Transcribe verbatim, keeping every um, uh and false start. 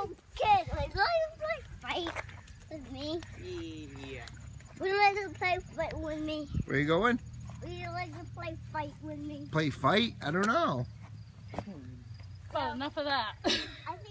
kid, like, let him play fight with me. Yeah. Would you like to play fight with me? Where you going? Would you like to play fight with me? Play fight? I don't know. Well, enough of that. I think